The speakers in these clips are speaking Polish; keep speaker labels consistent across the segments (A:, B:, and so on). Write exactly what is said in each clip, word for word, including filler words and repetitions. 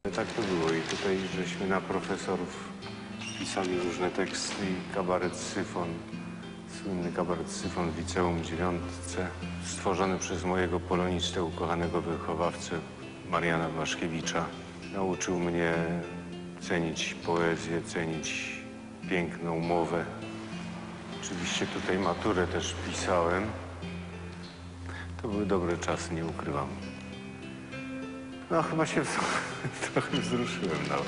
A: Tak to było i tutaj żeśmy na profesorów pisali różne teksty i kabaret Syfon, słynny kabaret Syfon w liceum dziewiątce, stworzony przez mojego polonistę ukochanego wychowawcę Mariana Waszkiewicza. Nauczył mnie cenić poezję, cenić piękną mowę. Oczywiście tutaj maturę też pisałem. To były dobre czasy, nie ukrywam. No chyba się trochę wzruszyłem nawet.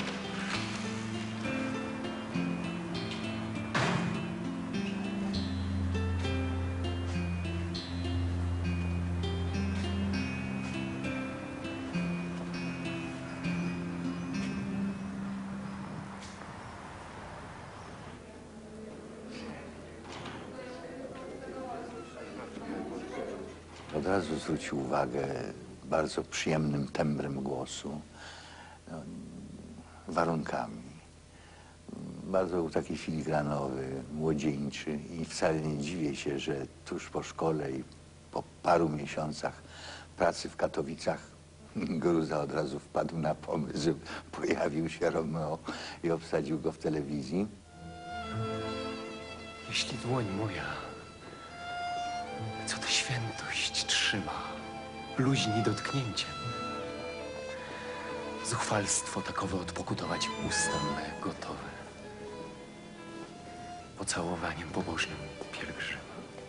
B: Od razu zwrócił uwagę bardzo przyjemnym tembrem głosu, no, warunkami. Bardzo był taki filigranowy, młodzieńczy i wcale nie dziwię się, że tuż po szkole i po paru miesiącach pracy w Katowicach Gruza od razu wpadł na pomysł, że pojawił się Romeo i obsadził go w telewizji.
C: Jeśli dłoń moja, co tę świętość trzyma, bluźni dotknięciem, zuchwalstwo takowe odpokutować usta me gotowe, pocałowaniem pobożnym pielgrzyma.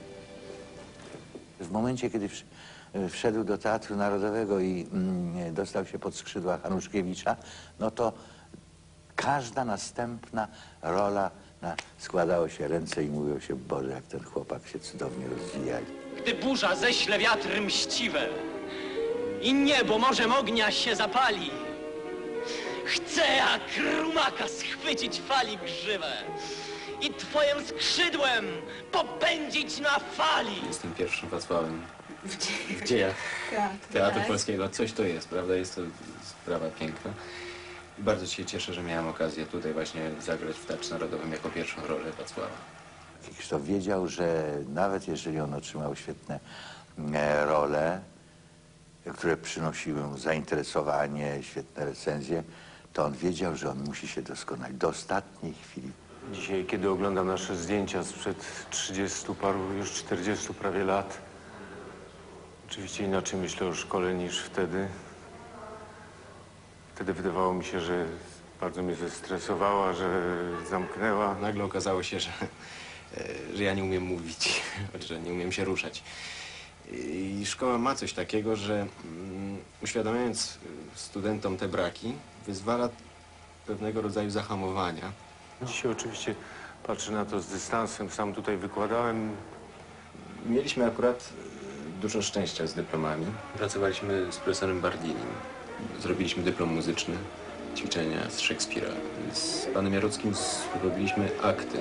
B: W momencie, kiedy wszedł do Teatru Narodowego i mm, dostał się pod skrzydła Hanuszkiewicza, no to każda następna rola na, składało się ręce i mówiło się: Boże, jak ten chłopak się cudownie rozwija.
D: Gdy burza ześle wiatry mściwe i niebo morzem ognia się zapali, chcę jak rumaka schwycić fali grzywe i twoim skrzydłem popędzić na fali.
E: Jestem pierwszym Wacławem w dziejach Teatru Polskiego. Coś to jest, prawda? Jest to sprawa piękna. I bardzo się cieszę, że miałem okazję tutaj właśnie zagrać w Teatrze Narodowym jako pierwszą rolę Wacława.
B: Krzysztof wiedział, że nawet jeżeli on otrzymał świetne e, role, które przynosiły mu zainteresowanie, świetne recenzje, to on wiedział, że on musi się doskonalić do ostatniej chwili.
A: Dzisiaj, kiedy oglądam nasze zdjęcia sprzed trzydziestu paru, już czterdziestu prawie lat, oczywiście inaczej myślę o szkole niż wtedy. Wtedy wydawało mi się, że bardzo mnie zestresowała, że zamknęła.
E: Nagle okazało się, że, że ja nie umiem mówić, że nie umiem się ruszać. I szkoła ma coś takiego, że um, uświadamiając studentom te braki, wyzwala pewnego rodzaju zahamowania.
A: Dzisiaj oczywiście patrzę na to z dystansem, sam tutaj wykładałem.
E: Mieliśmy akurat dużo szczęścia z dyplomami. Pracowaliśmy z profesorem Bardinim. Zrobiliśmy dyplom muzyczny, ćwiczenia z Szekspira. Z panem Jarockim robiliśmy akty.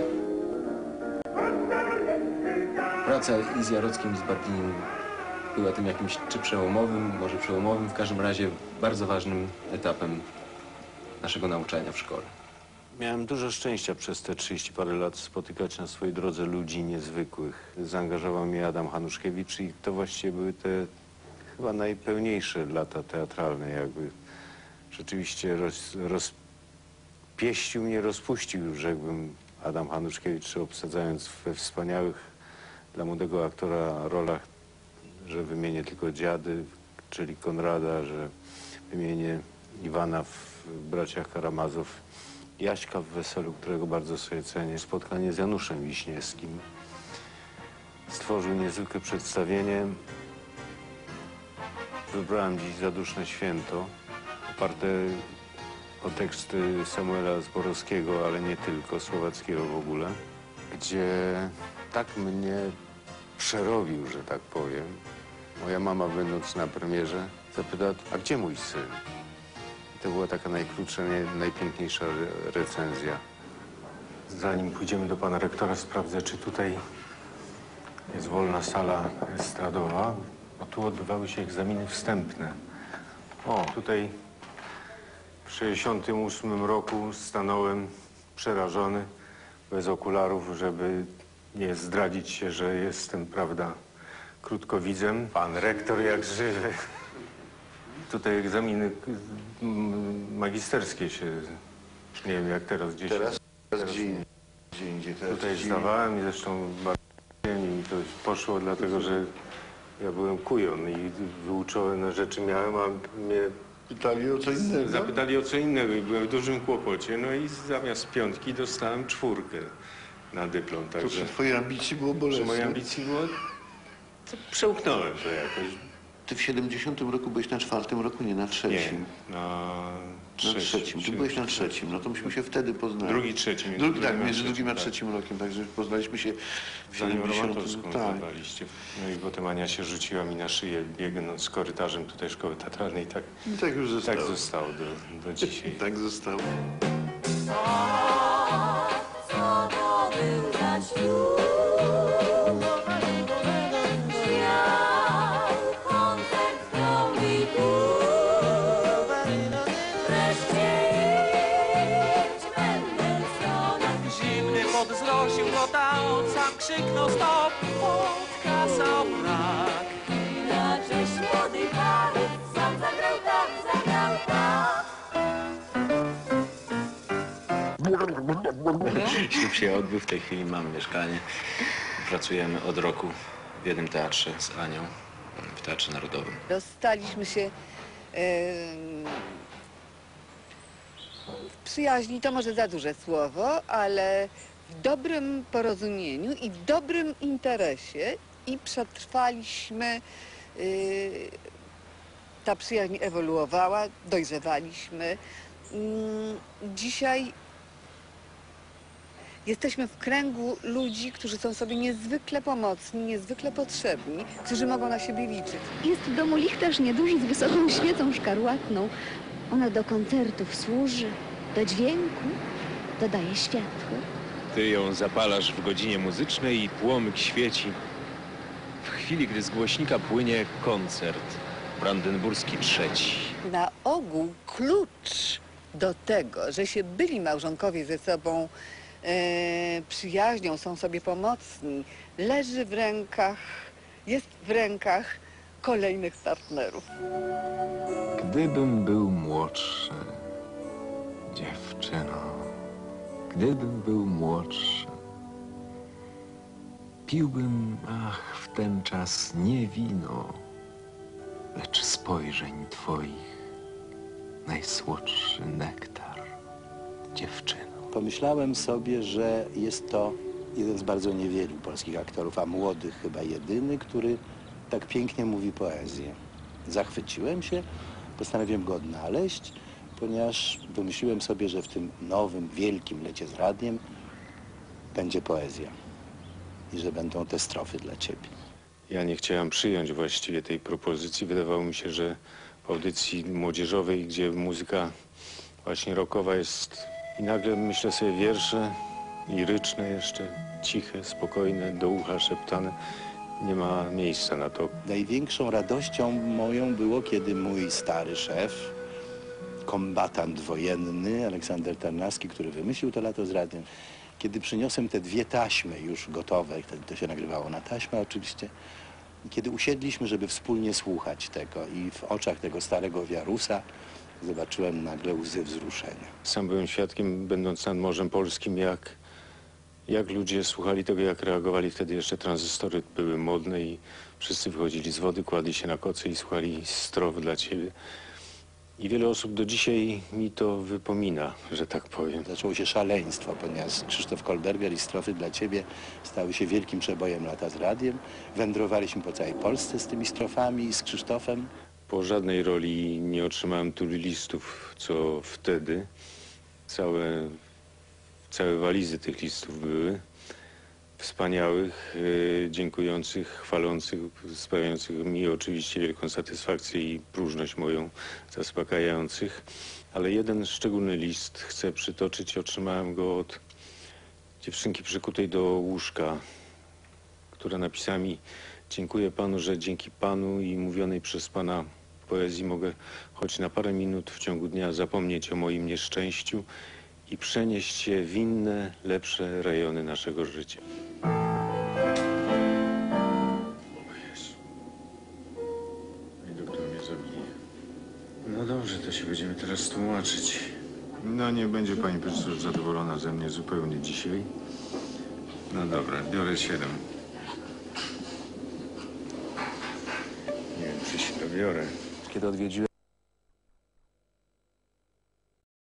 E: Praca i z Jarockim, i z Bardinim była tym jakimś czy przełomowym, może przełomowym, w każdym razie bardzo ważnym etapem naszego nauczania w szkole.
A: Miałem dużo szczęścia przez te trzydzieści parę lat spotykać na swojej drodze ludzi niezwykłych. Zaangażował mnie Adam Hanuszkiewicz i to właściwie były te chyba najpełniejsze lata teatralne. Jakby rzeczywiście roz, rozpieścił mnie, rozpuścił, rzekłbym, Adam Hanuszkiewicz, obsadzając we wspaniałych dla młodego aktora rolach, że wymienię tylko Dziady, czyli Konrada, że wymienię Iwana w Braciach Karamazow, Jaśka w Weselu, którego bardzo sobie cenię. Spotkanie z Januszem Wiśniewskim. Stworzył niezwykłe przedstawienie. Wybrałem dziś Zaduszne Święto, oparte o teksty Samuela Zborowskiego, ale nie tylko, Słowackiego w ogóle, gdzie tak mnie przerobił, że tak powiem. Moja mama, będąc na premierze, zapytała: a gdzie mój syn? I to była taka najkrótsza, najpiękniejsza re recenzja. Zanim pójdziemy do pana rektora, sprawdzę, czy tutaj jest wolna sala estradowa, bo tu odbywały się egzaminy wstępne. O, tutaj w sześćdziesiątym ósmym roku stanąłem przerażony, bez okularów, żeby nie zdradzić się, że jestem, prawda, krótkowidzem. Pan rektor jak żywy. tutaj egzaminy mm, magisterskie się, nie wiem jak teraz gdzieś.
B: Teraz, teraz gdzie, indziej, gdzie indziej. Teraz
A: Tutaj
B: gdzie-
A: zdawałem i zresztą bardzo mi to poszło, dlatego że ja byłem kujon i wyuczone rzeczy miałem, a mnie
B: Pytali o co innego.
A: zapytali o co innego i byłem w dużym kłopocie. No i zamiast piątki dostałem czwórkę na dyplom,
B: To
A: także
B: przy twojej ambicji było
A: przy
B: bolesne.
A: mojej ambicji było, to przełknąłem to jakoś.
B: Ty w siedemdziesiątym roku byłeś na czwartym roku, nie na
A: Nie,
B: trzecim.
A: na
B: Na
A: trzecim.
B: trzecim. Ty byłeś na trzecim, no to myśmy się wtedy poznali.
A: Drugi, trzeci. między
B: Drugi, tak,
A: drugim a
B: między drugim a
A: trzecim, tak.
B: trzecim rokiem, także poznaliśmy się w
A: Zanim
B: siedemdziesiątym.
A: Romatowską
B: Tak.
A: zabraliście. No i potem Ania się rzuciła mi na szyję, biegnąc korytarzem tutaj szkoły teatralnej. Tak,
B: I tak już zostało.
A: tak zostało do, do dzisiaj.
B: Tak zostało.
F: Co to był za ślub? Śmiał koncert trąbi klub. Wreszcie idź Mendelssohn.
G: Zimny pot zrosił kota, on sam krzyknął stop, podkasał brak.
F: Na cześć młodej pary sam zagrał tak, zagrał tak.
E: Ślub się odbył, w tej chwili mamy mieszkanie. Pracujemy od roku w jednym teatrze z Anią, w Teatrze Narodowym.
H: Rozstaliśmy się em, w przyjaźni, to może za duże słowo, ale w dobrym porozumieniu i w dobrym interesie i przetrwaliśmy. y, Ta przyjaźń ewoluowała, dojrzewaliśmy. Mm, Dzisiaj jesteśmy w kręgu ludzi, którzy są sobie niezwykle pomocni, niezwykle potrzebni, którzy mogą na siebie liczyć.
I: Jest w domu lichtarz nieduży z wysoką świecą szkarłatną. Ona do koncertów służy, do dźwięku dodaje światło.
J: Ty ją zapalasz w godzinie muzycznej i płomyk świeci. W chwili, gdy z głośnika płynie koncert brandenburski trzeci.
H: Na ogół klucz do tego, że się byli małżonkowie ze sobą e, przyjaźnią, są sobie pomocni, leży w rękach, jest w rękach kolejnych partnerów.
J: Gdybym był młodszy, dziewczyno, gdybym był młodszy, piłbym, ach, w ten czas nie wino, lecz spojrzeń twoich najsłodszy nektar, dziewczyno.
K: Pomyślałem sobie, że jest to jeden z bardzo niewielu polskich aktorów, a młodych chyba jedyny, który tak pięknie mówi poezję. Zachwyciłem się, postanowiłem go odnaleźć, ponieważ pomyśliłem sobie, że w tym nowym, wielkim lecie z radiem będzie poezja i że będą te strofy dla ciebie.
A: Ja nie chciałem przyjąć właściwie tej propozycji. Wydawało mi się, że w audycji młodzieżowej, gdzie muzyka właśnie rockowa jest i nagle myślę sobie wiersze liryczne jeszcze, ciche, spokojne, do ucha szeptane. Nie ma miejsca na to.
K: Największą radością moją było, kiedy mój stary szef, kombatant wojenny Aleksander Tarnawski, który wymyślił to lato z radiem, kiedy przyniosłem te dwie taśmy już gotowe, wtedy to się nagrywało na taśmę oczywiście, i kiedy usiedliśmy, żeby wspólnie słuchać tego i w oczach tego starego wiarusa zobaczyłem nagle łzy wzruszenia.
A: Sam byłem świadkiem, będąc nad Morzem Polskim, jak, jak ludzie słuchali tego, jak reagowali. Wtedy jeszcze tranzystory były modne i wszyscy wychodzili z wody, kładli się na kocy i słuchali strof dla ciebie. I wiele osób do dzisiaj mi to wypomina, że tak powiem.
K: Zaczęło się szaleństwo, ponieważ Krzysztof Kolberger i strofy dla ciebie stały się wielkim przebojem lata z radiem. Wędrowaliśmy po całej Polsce z tymi strofami i z Krzysztofem.
A: Po żadnej roli nie otrzymałem tylu listów, co wtedy. Całe, całe walizy tych listów były. Wspaniałych, e, dziękujących, chwalących, sprawiających mi oczywiście wielką satysfakcję i próżność moją zaspokajających. Ale jeden szczególny list chcę przytoczyć. Otrzymałem go od dziewczynki przykutej do łóżka, która napisała mi: dziękuję panu, że dzięki panu i mówionej przez pana poezji mogę choć na parę minut w ciągu dnia zapomnieć o moim nieszczęściu i przenieść się w inne, lepsze rejony naszego życia. O Jezu. I doktor mnie zabije. No dobrze, to się będziemy teraz tłumaczyć. No nie będzie pani profesor zadowolona ze mnie zupełnie dzisiaj. No dobra, biorę siedem. Nie wiem, czy się dobiorę.
J: Kiedy odwiedziłem